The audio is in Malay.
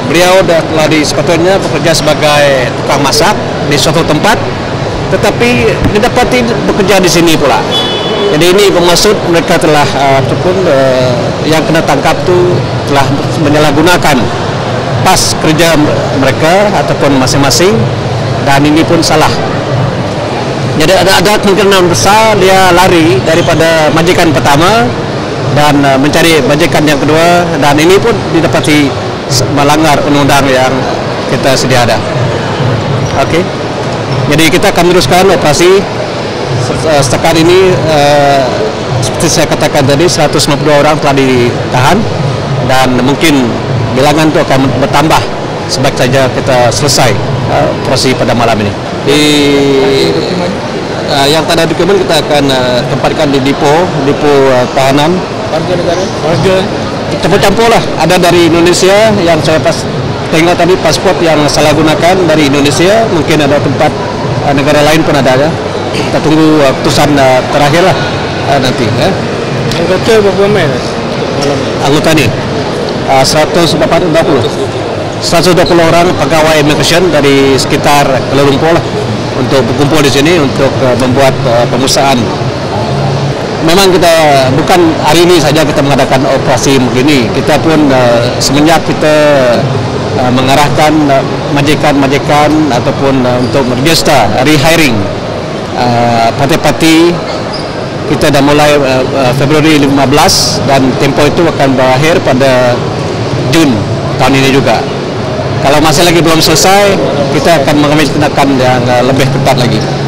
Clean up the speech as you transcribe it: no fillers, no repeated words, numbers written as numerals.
beliau telah sepatutnya bekerja sebagai tukang masak di suatu tempat, tetapi didapati bekerja di sini pula. Jadi ini bermaksud mereka telah ataupun yang kena tangkap tu telah menyalahgunakan pas kerja mereka ataupun masing-masing, dan ini pun salah. Jadi ada kemungkinan besar dia lari daripada majikan pertama dan mencari majikan yang kedua, dan ini pun didapati melanggar undang-undang yang kita sedia ada. Okey. Jadi kita akan teruskan operasi. Setakat ini seperti saya katakan tadi 152 orang telah ditahan, dan mungkin bilangan itu akan bertambah sebaik saja kita selesai operasi pada malam ini. Yang tak ada dokumen kita akan tempatkan di depo tahanan. Warga campur-campur lah. Ada dari Indonesia yang saya tengok tadi pasport yang salah gunakan dari Indonesia, mungkin ada tempat negara lain pun ada ya. Kita tunggu keputusan terakhir lah nanti. Anggota berapa ramai? Anggota ni 120 orang pegawai immigration dari sekitar Kuala Lumpur lah, untuk berkumpul di sini untuk membuat pengusahaan. Memang kita bukan hari ini saja kita mengadakan operasi begini. Kita pun semenjak kita mengarahkan majikan-majikan ataupun untuk meregister rehiring parti-parti, kita dah mulai Februari 15, dan tempoh itu akan berakhir pada Jun tahun ini juga. Kalau masih lagi belum selesai, kita akan mengambil tindakan yang lebih ketat lagi.